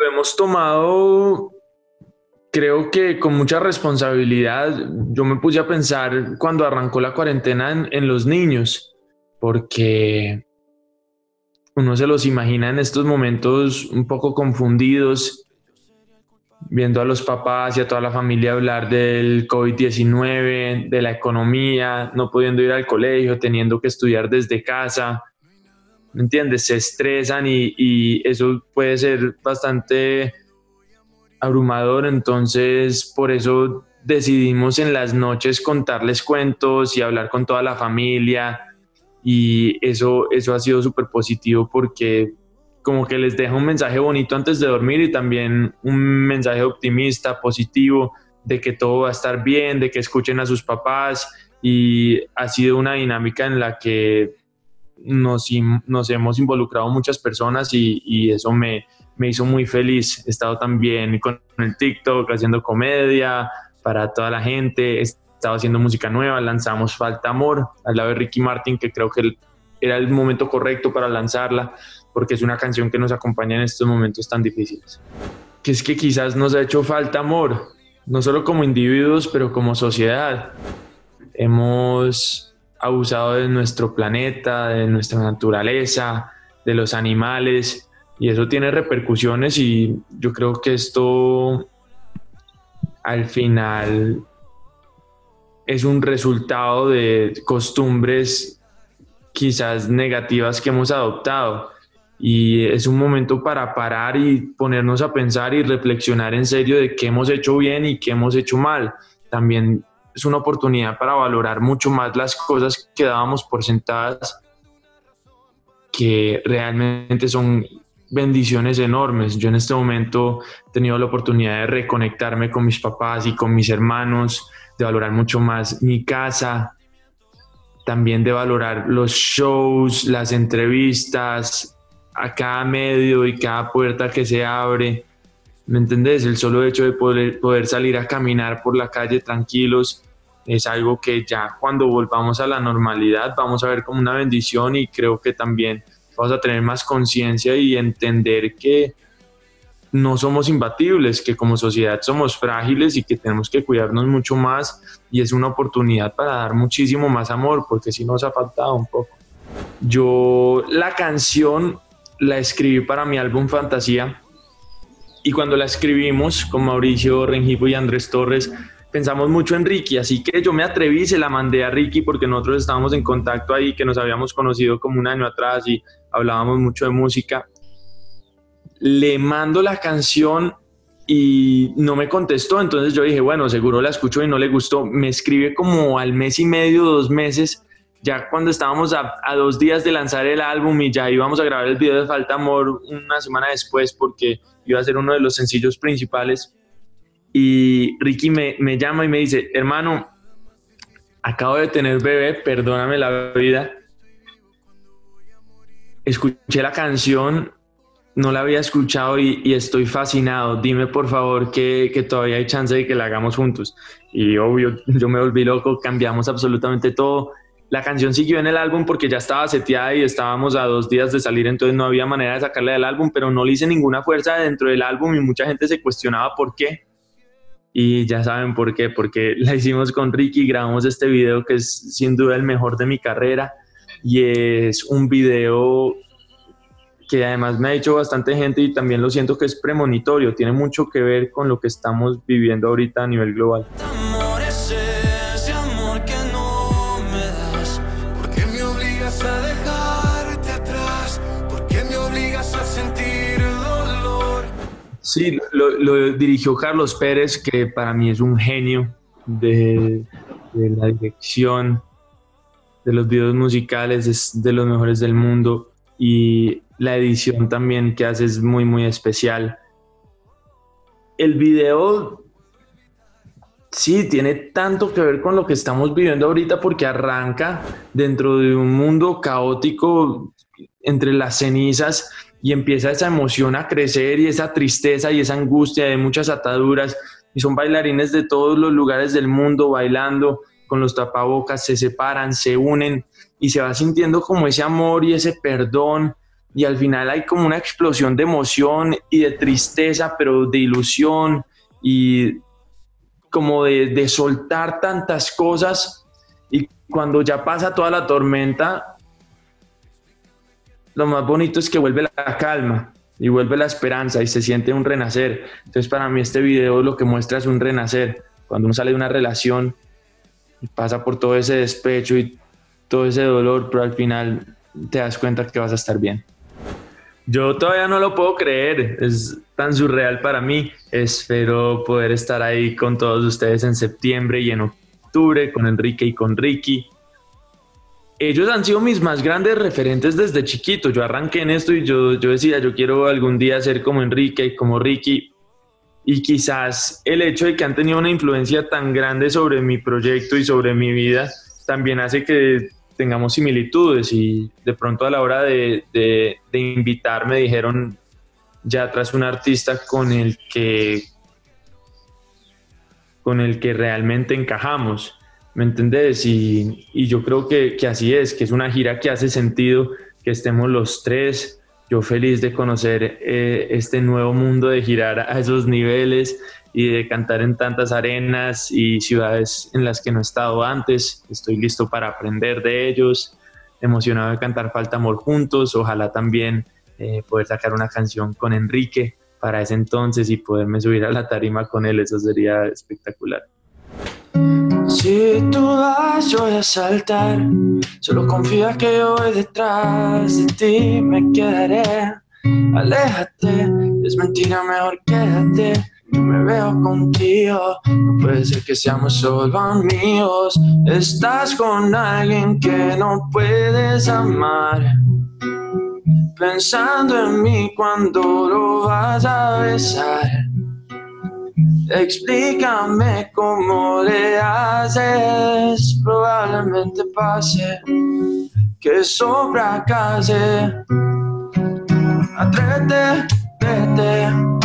Lo hemos tomado, creo que con mucha responsabilidad. Yo me puse a pensar cuando arrancó la cuarentena en los niños, porque uno se los imagina en estos momentos un poco confundidos, viendo a los papás y a toda la familia hablar del COVID-19, de la economía, no pudiendo ir al colegio, teniendo que estudiar desde casa. ¿Me entiendes? Se estresan y eso puede ser bastante abrumador. Entonces por eso decidimos en las noches contarles cuentos y hablar con toda la familia, y eso ha sido súper positivo porque como que les deja un mensaje bonito antes de dormir y también un mensaje optimista, positivo, de que todo va a estar bien, de que escuchen a sus papás, y ha sido una dinámica en la que nos hemos involucrado muchas personas y eso me hizo muy feliz. He estado también con el TikTok haciendo comedia para toda la gente, he estado haciendo música nueva, lanzamos Falta Amor al lado de Ricky Martin, que creo que era el momento correcto para lanzarla, porque es una canción que nos acompaña en estos momentos tan difíciles. Que es que quizás nos ha hecho falta amor, no solo como individuos, pero como sociedad. Hemos abusado de nuestro planeta, de nuestra naturaleza, de los animales, y eso tiene repercusiones, y yo creo que esto al final es un resultado de costumbres quizás negativas que hemos adoptado, y es un momento para parar y ponernos a pensar y reflexionar en serio de qué hemos hecho bien y qué hemos hecho mal. También es una oportunidad para valorar mucho más las cosas que dábamos por sentadas, que realmente son bendiciones enormes. Yo en este momento he tenido la oportunidad de reconectarme con mis papás y con mis hermanos, de valorar mucho más mi casa, también de valorar los shows, las entrevistas, a cada medio y cada puerta que se abre. ¿Me entendés? El solo hecho de poder salir a caminar por la calle tranquilos es algo que ya cuando volvamos a la normalidad vamos a ver como una bendición, y creo que también vamos a tener más conciencia y entender que no somos imbatibles, que como sociedad somos frágiles y que tenemos que cuidarnos mucho más, y es una oportunidad para dar muchísimo más amor, porque sí nos ha faltado un poco. Yo la canción la escribí para mi álbum Fantasía, y cuando la escribimos con Mauricio Rengifo y Andrés Torres pensamos mucho en Ricky, así que yo me atreví, se la mandé a Ricky porque nosotros estábamos en contacto ahí, que nos habíamos conocido como un año atrás y hablábamos mucho de música. Le mando la canción y no me contestó, entonces yo dije, bueno, seguro la escuchó y no le gustó. Me escribe como al mes y medio, 2 meses, ya cuando estábamos a 2 días de lanzar el álbum y ya íbamos a grabar el video de Falta Amor una semana después, porque iba a ser uno de los sencillos principales. Y Ricky me llama y me dice, hermano, acabo de tener bebé, perdóname la vida. Escuché la canción, no la había escuchado y estoy fascinado. Dime por favor que todavía hay chance de que la hagamos juntos. Y obvio, yo me volví loco, cambiamos absolutamente todo. La canción siguió en el álbum porque ya estaba seteada y estábamos a 2 días de salir, entonces no había manera de sacarla del álbum, pero no le hice ninguna fuerza dentro del álbum y mucha gente se cuestionaba por qué. Y ya saben por qué, porque la hicimos con Ricky, grabamos este video que es sin duda el mejor de mi carrera, y es un video que además me ha dicho bastante gente y también lo siento que es premonitorio, tiene mucho que ver con lo que estamos viviendo ahorita a nivel global. Sí, lo dirigió Carlos Pérez, que para mí es un genio de la dirección, de los videos musicales, es de los mejores del mundo, y la edición también que hace es muy, muy especial. El video, sí, tiene tanto que ver con lo que estamos viviendo ahorita porque arranca dentro de un mundo caótico entre las cenizas, y empieza esa emoción a crecer y esa tristeza y esa angustia de muchas ataduras, y son bailarines de todos los lugares del mundo bailando con los tapabocas, se separan, se unen y se va sintiendo como ese amor y ese perdón y al final hay como una explosión de emoción y de tristeza, pero de ilusión y como de soltar tantas cosas, y cuando ya pasa toda la tormenta, lo más bonito es que vuelve la calma y vuelve la esperanza y se siente un renacer. Entonces para mí este video lo que muestra es un renacer, cuando uno sale de una relación y pasa por todo ese despecho y todo ese dolor, pero al final te das cuenta que vas a estar bien. Yo todavía no lo puedo creer, es tan surreal para mí. Espero poder estar ahí con todos ustedes en septiembre y en octubre, con Enrique y con Ricky. Ellos han sido mis más grandes referentes desde chiquito. Yo arranqué en esto y yo decía, yo quiero algún día ser como Enrique y como Ricky. Y quizás el hecho de que han tenido una influencia tan grande sobre mi proyecto y sobre mi vida también hace que tengamos similitudes, y de pronto a la hora de invitar me dijeron, ya traes un artista con el que realmente encajamos, ¿me entendés? Y yo creo que así es, que es una gira que hace sentido que estemos los tres. Yo feliz de conocer este nuevo mundo, de girar a esos niveles y de cantar en tantas arenas y ciudades en las que no he estado antes. Estoy listo para aprender de ellos, emocionado de cantar Falta Amor juntos. Ojalá también poder sacar una canción con Enrique para ese entonces y poderme subir a la tarima con él. Eso sería espectacular. Si tú vas, yo voy a saltar. Solo confía que yo voy detrás de ti, me quedaré. Aléjate, es mentira, mejor quédate. Yo me veo contigo, no puede ser que seamos solo amigos. Estás con alguien que no puedes amar, pensando en mí cuando lo vas a besar. Explícame cómo le haces, probablemente pase que eso fracase. Atrévete, vete,